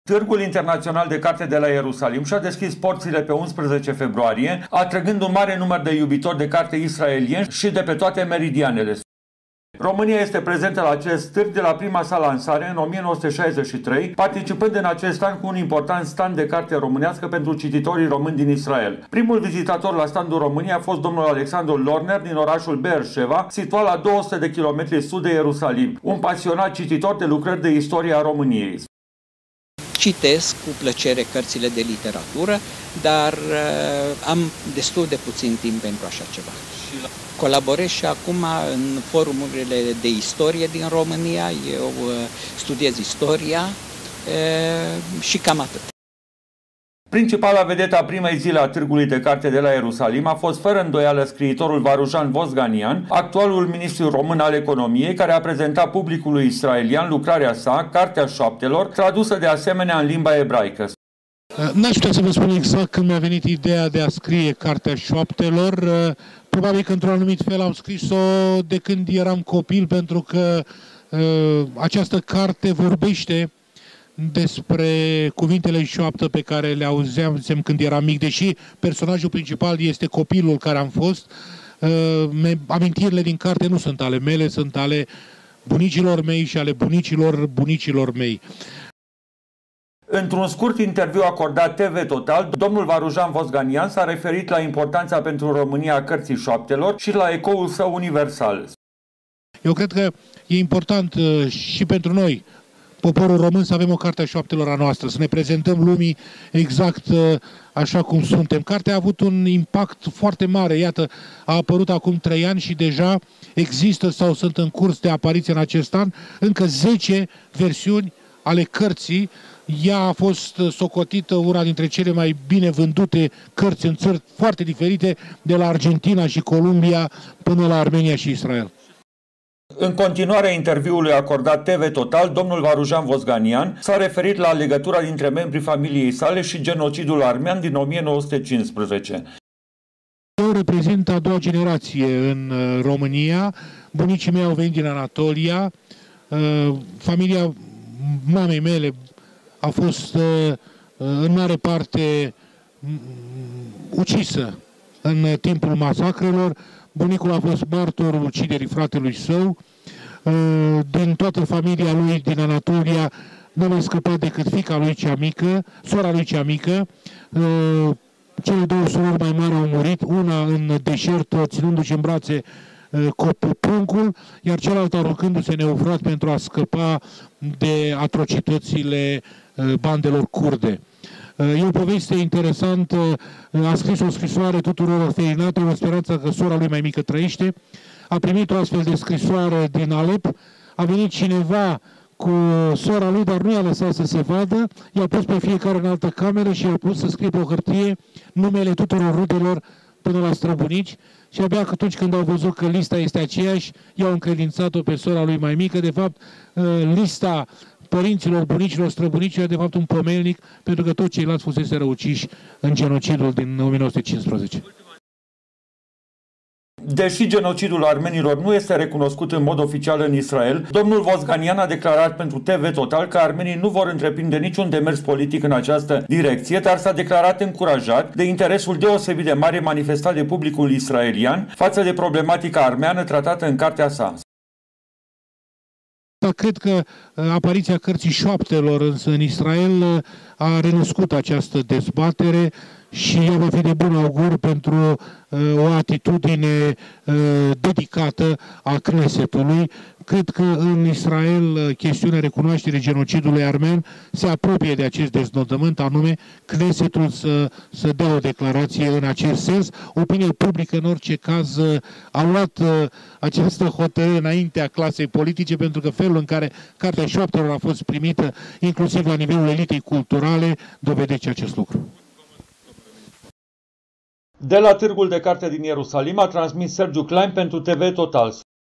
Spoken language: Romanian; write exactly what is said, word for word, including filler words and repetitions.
Târgul Internațional de Carte de la Ierusalim și-a deschis porțile pe unsprezece februarie, atrăgând un mare număr de iubitori de carte israelieni și de pe toate meridianele. România este prezentă la acest târg de la prima sa lansare în o mie nouă sute șaizeci și trei, participând în acest an cu un important stand de carte românească pentru cititorii români din Israel. Primul vizitator la standul României a fost domnul Alexandru Lorner din orașul Beersheva, situat la două sute de kilometri sud de Ierusalim, un pasionat cititor de lucrări de istorie a României. Citesc cu plăcere cărțile de literatură, dar uh, am destul de puțin timp pentru așa ceva. Colaborez și acum în forumurile de istorie din România, eu uh, studiez istoria uh, și cam atât. Principala vedetă a primei zile a Târgului de Carte de la Ierusalim a fost fără îndoială scriitorul Varujan Vosganian, actualul ministru român al economiei, care a prezentat publicului israelian lucrarea sa, Cartea Șoaptelor, tradusă de asemenea în limba ebraică. N-aș putea să vă spun exact când mi-a venit ideea de a scrie Cartea Șoaptelor. Probabil că într-un anumit fel am scris-o de când eram copil, pentru că uh, această carte vorbește despre cuvintele șoaptă pe care le auzeam când eram mic, deși personajul principal este copilul care am fost. Uh, amintirile din carte nu sunt ale mele, sunt ale bunicilor mei și ale bunicilor bunicilor mei. Într-un scurt interviu acordat T V Total, domnul Varujan Vosganian s-a referit la importanța pentru România a Cărții Șoaptelor și la ecoul său universal. Eu cred că e important uh, și pentru noi, poporul român, să avem o carte a șoaptelor a noastră, să ne prezentăm lumii exact uh, așa cum suntem. Cartea a avut un impact foarte mare, iată, a apărut acum trei ani și deja există sau sunt în curs de apariție în acest an încă zece versiuni ale cărții. Ea a fost socotită una dintre cele mai bine vândute cărți în țări foarte diferite, de la Argentina și Columbia până la Armenia și Israel. În continuarea interviului acordat T V Total, domnul Varujan Vosganian s-a referit la legătura dintre membrii familiei sale și genocidul armean din o mie nouă sute cincisprezece. Eu reprezint a doua generație în România. Bunicii mei au venit din Anatolia. Familia mamei mele a fost în mare parte ucisă în timpul masacrelor. Bunicul a fost martor uciderii fratelui său. Din toată familia lui din Anatolia nu a scăpat decât fiica lui cea mică, sora lui cea mică. Cele două surori mai mari au murit, una în deșert ținându-și în brațe pruncul, iar cealaltă aruncându-se neufrat pentru a scăpa de atrocitățile bandelor kurde. E o poveste interesantă. A scris o scrisoare tuturor orfelinatelor în speranța că sora lui mai mică trăiește. A primit o astfel de scrisoare din Alep. A venit cineva cu sora lui, dar nu i-a lăsat să se vadă. I-a pus pe fiecare în altă cameră și i-a pus să scrie pe o hârtie numele tuturor rudelor până la străbunici. Și abia atunci când au văzut că lista este aceeași, i-au încredințat-o pe sora lui mai mică. De fapt, lista părinților, bunicilor, străbunicilor, de fapt un pomelnic, pentru că toți ceilalți fusese răuciși în genocidul din o mie nouă sute cincisprezece. Deși genocidul armenilor nu este recunoscut în mod oficial în Israel, domnul Vosganian a declarat pentru T V Total că armenii nu vor întreprinde niciun demers politic în această direcție, dar s-a declarat încurajat de interesul deosebit de mare manifestat de publicul israelian față de problematica armeană tratată în cartea sa. Cred că apariția Cărții Șoaptelor însă în Israel a renăscut această dezbatere și ea va fi de bun augur pentru uh, o atitudine uh, dedicată a Knessetului. Cred că în Israel chestiunea recunoașterii genocidului armean se apropie de acest deznodământ, anume Knessetul să, să dea o declarație în acest sens. Opinia publică în orice caz a luat uh, această hotărâre înaintea clasei politice, pentru că felul în care Cartea Șoaptelor a fost primită, inclusiv la nivelul elitei culturale, dovedește acest lucru. De la Târgul de Carte din Ierusalim a transmis Sergiu Klein pentru T V Total.